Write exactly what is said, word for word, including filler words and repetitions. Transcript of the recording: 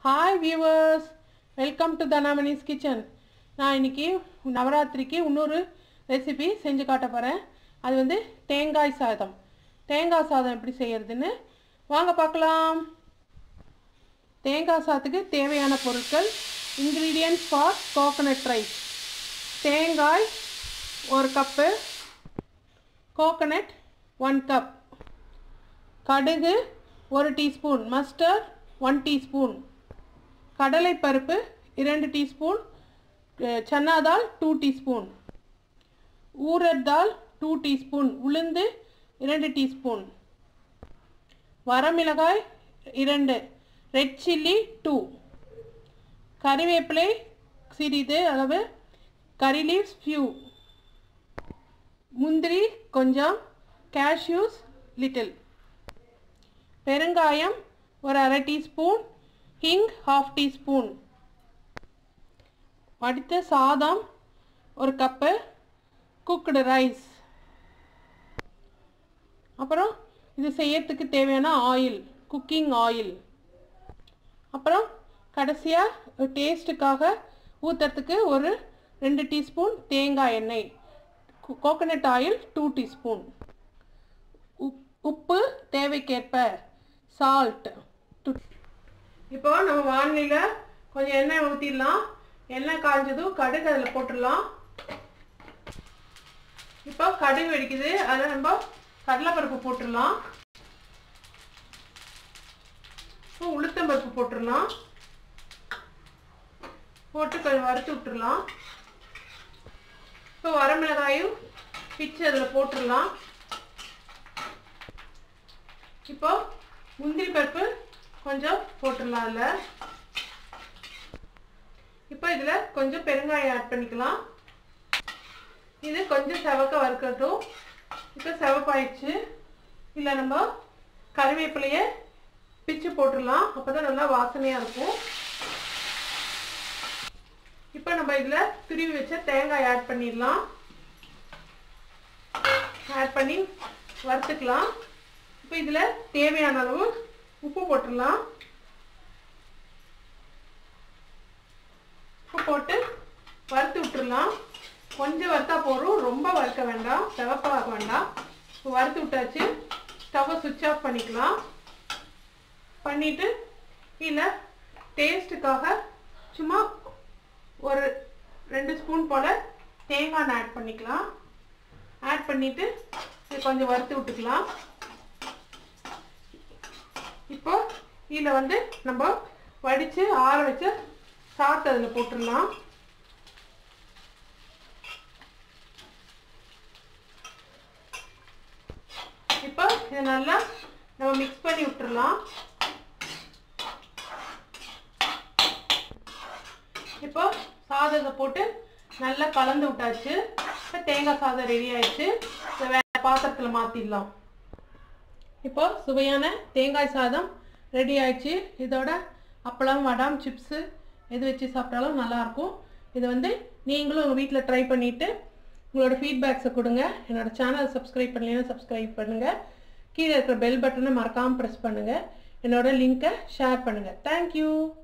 Hi viewers, welcome to Dhanamani's Kitchen. நான் இன்னைக்கு நவராத்திரிக்கு இன்னொரு ரெசிபி செஞ்சு காட்ட போறேன். அது வந்து தேங்காய் சாதம். தேங்காய் சாதம் எப்படி செய்யறதுன்னு வாங்க பார்க்கலாம். தேங்காய் சாதத்துக்கு தேவையான பொருட்கள் ingredients for coconut rice. தேங்காய் ஒரு கப், coconut one cup, கடுகு ஒரு டீஸ்பூன், mustard one teaspoon, கடலை பருப்பு இரண்டு teaspoon, chana dal two teaspoon, urad dal two teaspoon, உளுந்து இரண்டு டீஸ்பூன், வரமிளகாய் இரண்டு, ரெட் சில்லி two, கறிவேப்பிலை சிறிது அளவு, கறி லீவ்ஸ் few, முந்திரி கொஞ்சம், cashews little, பெருங்காயம் ஒரு அரை டீஸ்பூன், ஹிங் half teaspoon, வடித்த சாதம் ஒரு கப்பு, குக்டு ரைஸ். அப்புறம் இது செய்யறதுக்கு தேவையான ஆயில், குக்கிங் ஆயில். அப்புறம் கடைசியாக டேஸ்ட்டுக்காக ஊற்றுறதுக்கு ஒரு ரெண்டு டீஸ்பூன் தேங்காய் எண்ணெய், கோகனட் ஆயில் டூ டீஸ்பூன், உப்பு தேவைக்கேற்ப, சால்ட். இப்போ நம்ம வானிலையில் கொஞ்சம் எண்ணெய் ஊற்றிடலாம். எண்ணெய் காய்ஞ்சதும் கடுகு அதில் போட்டுடலாம். இப்போ கடுகு வெடிக்குது, அதில் நம்ம கடலைப்பருப்பு போட்டுடலாம். இப்போ உளுத்தம்பருப்பு போட்டுடலாம். போட்டு கொஞ்சம் வறுத்து விட்டுடலாம். இப்போ வரமிளகாயும் பிச்சு அதில் போட்டுடலாம். இப்போ முந்திரி பருப்பு கொஞ்சம் போட்டுடலாம். அதில் இப்போ இதில் கொஞ்சம் பெருங்காயம் ஆட் பண்ணிக்கலாம். இது கொஞ்சம் செவக்க வறுக்கட்டும். இப்போ செவப்பாயிடுச்சு. இல்லை நம்ம கறிவேப்பிலையை பிச்சு போட்டுடலாம். அப்போ தான் நல்லா வாசனையாக இருக்கும். இப்போ நம்ம இதில் துருவி வச்ச தேங்காய் ஆட் பண்ணிடலாம். ஆட் பண்ணி வறுத்துக்கலாம். இப்போ இதில் தேவையான அளவு உப்பு போட்டுடலாம். உப்பு போட்டு வறுத்து விட்டுடலாம். கொஞ்சம் வறுத்தா போதும், ரொம்ப வறுக்க வேண்டாம், செவப்பாக வேண்டாம். இப்போ வறுத்து விட்டாச்சு. ஸ்டவ்வை சுவிட்ச் ஆஃப் பண்ணிக்கலாம். பண்ணிவிட்டு இல்லை டேஸ்ட்டுக்காக சும்மா ஒரு ரெண்டு ஸ்பூன் போல் தேங்காய் ஆட் பண்ணிக்கலாம். ஆட் பண்ணிவிட்டு இது கொஞ்சம் வறுத்து விட்டுக்கலாம். இப்போ இதில் வந்து நம்ம வடித்து ஆற வச்ச சாத்து அதில் போட்டுடலாம். இப்போ இதை நல்லா நம்ம மிக்ஸ் பண்ணி விட்டுடலாம். இப்போ சாதத்தை போட்டு நல்லா கலந்து விட்டாச்சு. இப்போ தேங்காய் சாதம் ரெடி ஆயிடுச்சு. இதை வேறு பாத்திரத்தில் மாற்றிடலாம். இப்போ சுவையான தேங்காய் சாதம் ரெடி ஆயிடுச்சு. இதோட அப்பளம், வடம், சிப்ஸு எது வச்சு சாப்பிட்டாலும் நல்லாயிருக்கும். இதை வந்து நீங்களும் உங்கள் வீட்டில் ட்ரை பண்ணிவிட்டு உங்களோட ஃபீட்பேக்ஸை கொடுங்க. என்னோடய சேனலை சப்ஸ்கிரைப் பண்ணலைன்னா சப்ஸ்கிரைப் பண்ணுங்கள். கீழே இருக்கிற பெல் பட்டனை மறக்காமல் ப்ரெஸ் பண்ணுங்கள். என்னோடய லிங்க்கை ஷேர் பண்ணுங்கள். தேங்க்யூ.